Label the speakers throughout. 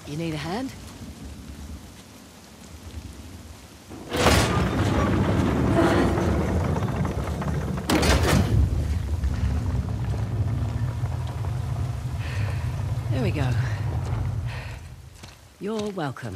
Speaker 1: You need a hand? There we go. You're welcome.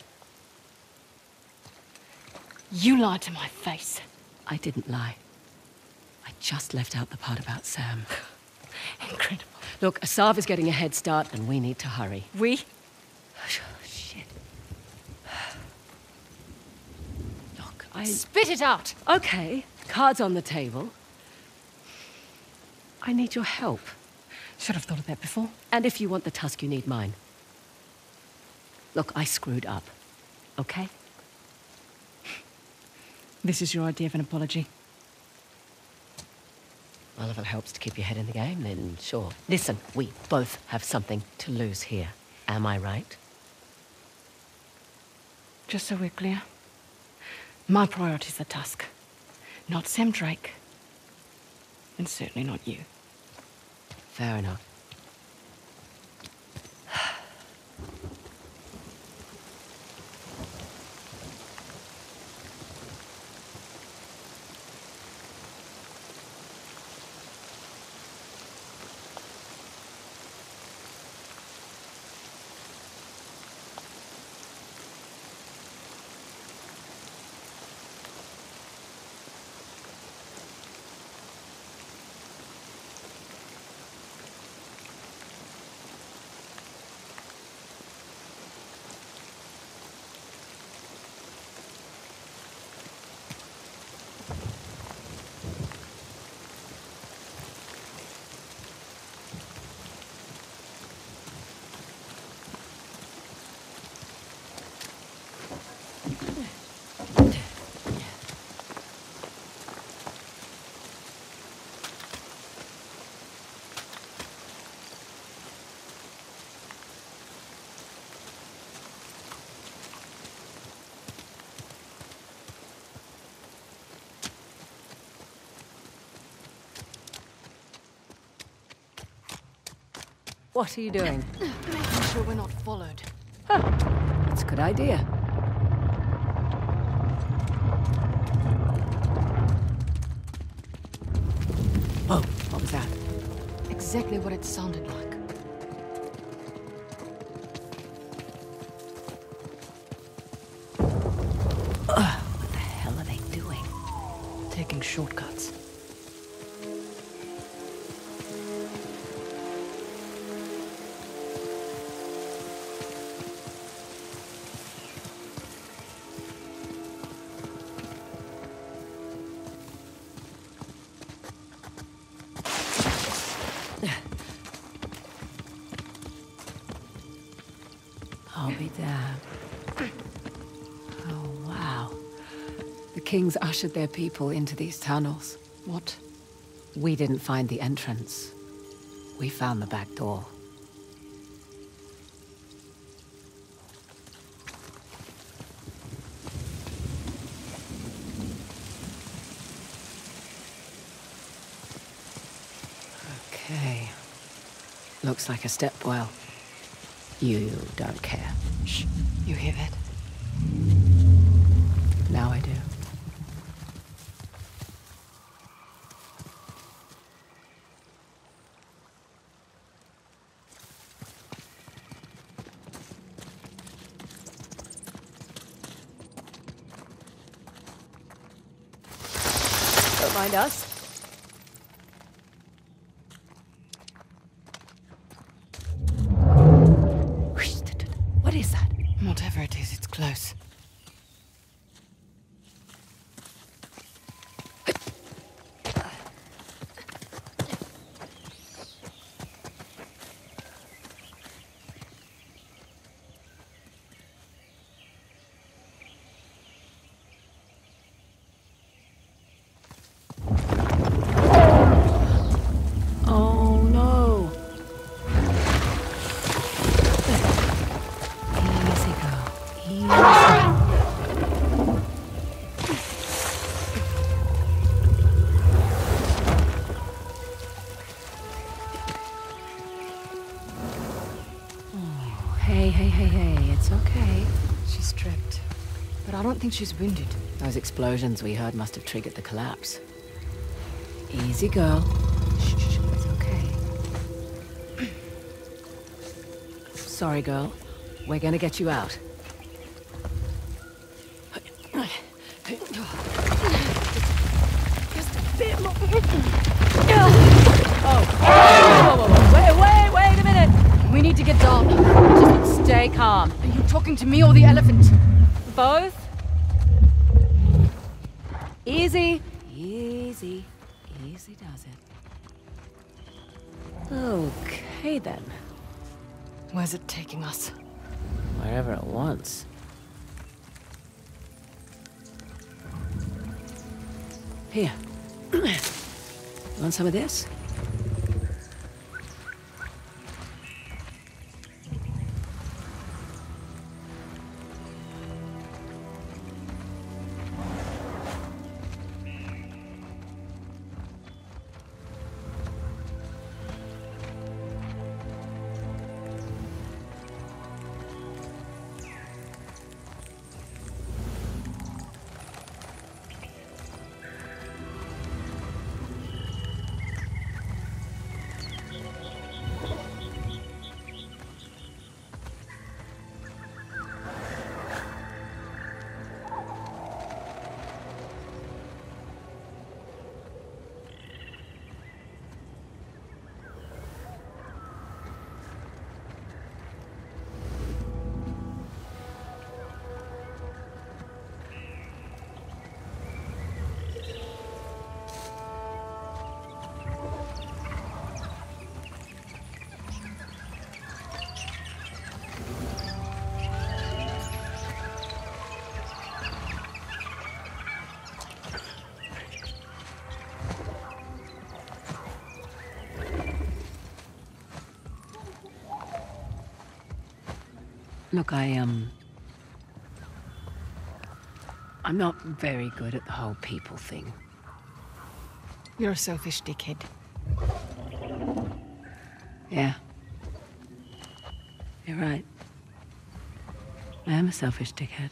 Speaker 2: You lied to my face.
Speaker 1: I didn't lie. I just left out the part about Sam.
Speaker 2: Incredible.
Speaker 1: Look, Asav is getting a head start, and we need to hurry.
Speaker 2: We?
Speaker 1: Shit. Look,
Speaker 2: Spit it out!
Speaker 1: Okay, cards on the table. I need your help.
Speaker 2: Should have thought of that before.
Speaker 1: And if you want the tusk, you need mine. Look, I screwed up. Okay?
Speaker 2: This is your idea of an apology.
Speaker 1: Well, if it helps to keep your head in the game, then sure. Listen, we both have something to lose here. Am I right?
Speaker 2: Just so we're clear, my priorities are Tusk, not Sam Drake, and certainly not you.
Speaker 1: Fair enough. What are you doing?
Speaker 2: Making sure we're not followed.
Speaker 1: Huh. That's a good idea. Oh, what was that?
Speaker 2: Exactly what it sounded like.
Speaker 1: What the hell are they doing?
Speaker 2: Taking shortcuts.
Speaker 1: I'll be damned. Oh, wow. The kings ushered their people into these tunnels.
Speaker 2: What?
Speaker 1: We didn't find the entrance. We found the back door. Okay. Looks like a step well. You don't care.
Speaker 2: Shh. You hear that?
Speaker 1: Now I do. Don't mind us. What is that?
Speaker 2: Whatever it is, it's close. Hey, it's okay. She's tripped. But I don't think she's wounded.
Speaker 1: Those explosions we heard must have triggered the collapse. Easy, girl.
Speaker 2: Shh, it's okay.
Speaker 1: Sorry, girl. We're gonna get you out.
Speaker 2: Just a bit more.
Speaker 1: Whoa. Wait a minute!
Speaker 2: We need to get down.
Speaker 1: Just stay calm.
Speaker 2: Are you talking to me or the elephant?
Speaker 1: Both? Easy does it. Okay then.
Speaker 2: Where's it taking us?
Speaker 1: Wherever it wants. Here. Want some of this? Look, I'm not very good at the whole people thing.
Speaker 2: You're a selfish dickhead.
Speaker 1: Yeah. You're right. I am a selfish dickhead.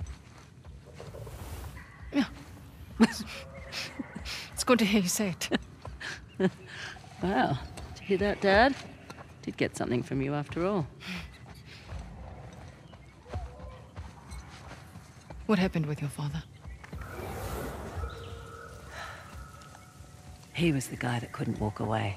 Speaker 2: Yeah. It's good to hear you say it.
Speaker 1: Wow. Did you hear that, Dad? Did get something from you after all.
Speaker 2: What happened with your father?
Speaker 1: He was the guy that couldn't walk away.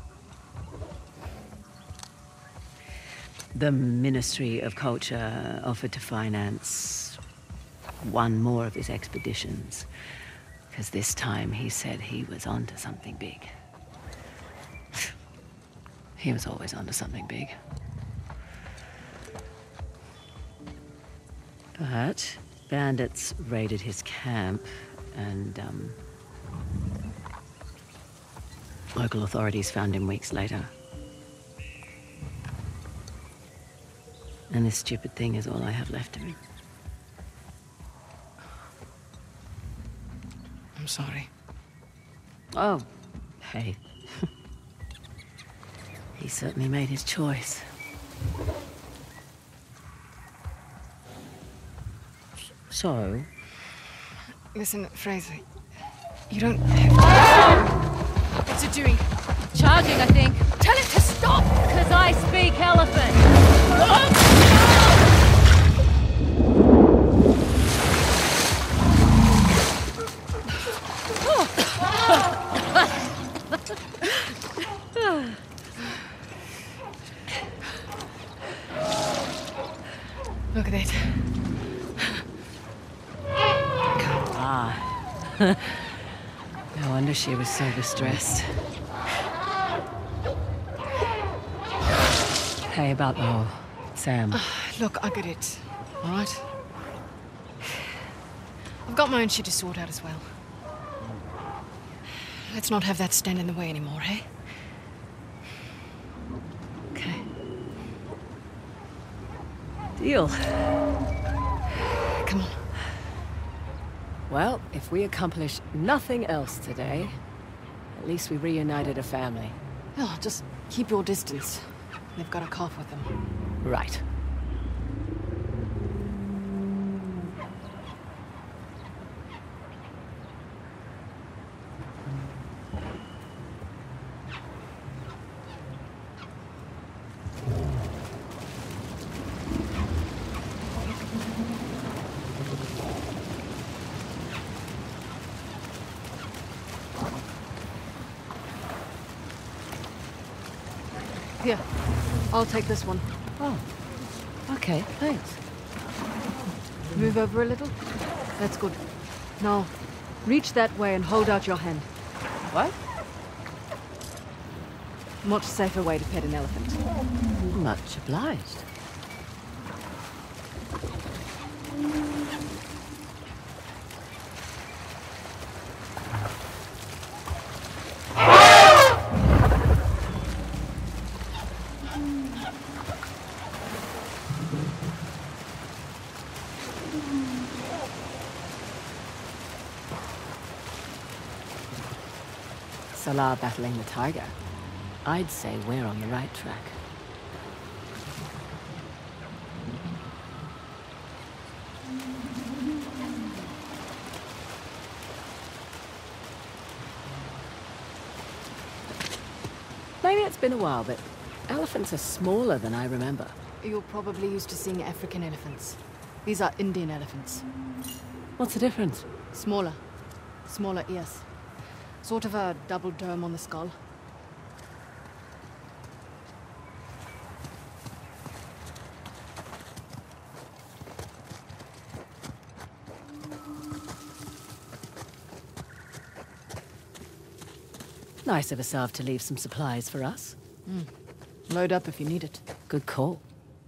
Speaker 1: The Ministry of Culture offered to finance one more of his expeditions. Because this time he said he was onto something big. He was always onto something big. But bandits raided his camp and local authorities found him weeks later. And this stupid thing is all I have left of him.
Speaker 2: I'm sorry.
Speaker 1: Oh, hey. He certainly made his choice. So?
Speaker 2: Listen, Fraser, you don't have to... What's it doing?
Speaker 1: Charging, I think.
Speaker 2: Tell it to stop!
Speaker 1: Because I speak elephant.
Speaker 2: Look at it.
Speaker 1: No wonder she was so distressed. Hey, about the whole Sam.
Speaker 2: Look, I get it. All right? I've got my own shit to sort out as well. Let's not have that stand in the way anymore, hey?
Speaker 1: Okay. Deal.
Speaker 2: Come on.
Speaker 1: Well, if we accomplish nothing else today, at least we reunited a family.
Speaker 2: Well, just keep your distance. They've got a calf with them.
Speaker 1: Right.
Speaker 2: Here, I'll take this one.
Speaker 1: Oh, okay, thanks.
Speaker 2: Move over a little. That's good. Now, reach that way and hold out your hand.
Speaker 1: What?
Speaker 2: Much safer way to pet an elephant.
Speaker 1: Much obliged. Salah battling the tiger. I'd say we're on the right track. Maybe it's been a while, but elephants are smaller than I remember.
Speaker 2: You're probably used to seeing African elephants. These are Indian elephants.
Speaker 1: What's the difference?
Speaker 2: Smaller. Smaller ears. Sort of a double dome on the skull.
Speaker 1: Nice of Asav to leave some supplies for us.
Speaker 2: Load up if you need it.
Speaker 1: Good call.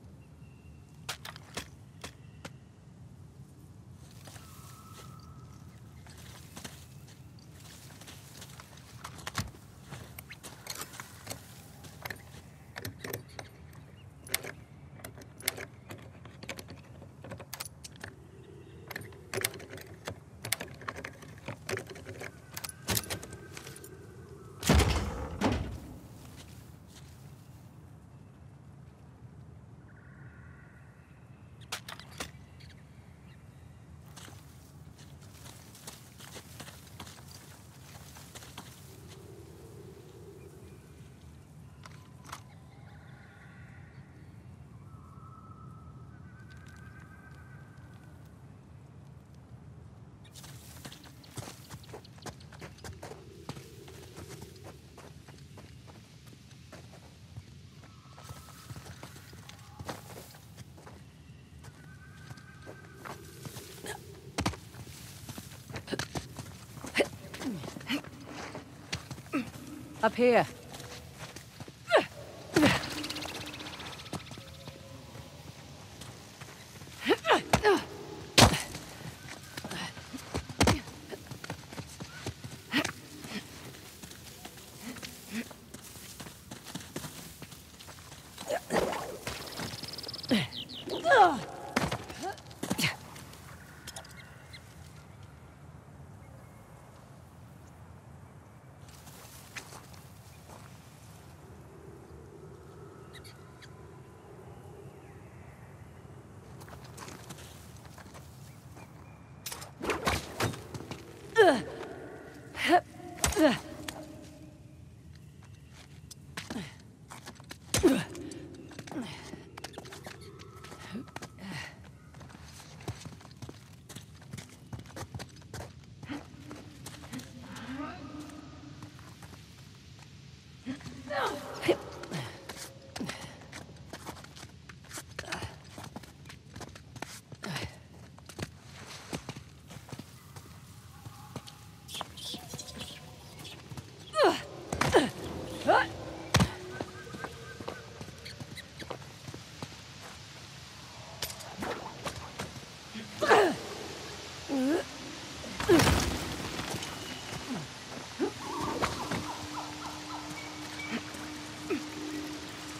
Speaker 1: Up here.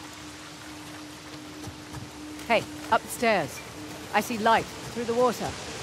Speaker 1: Hey, up the stairs. I see light through the water.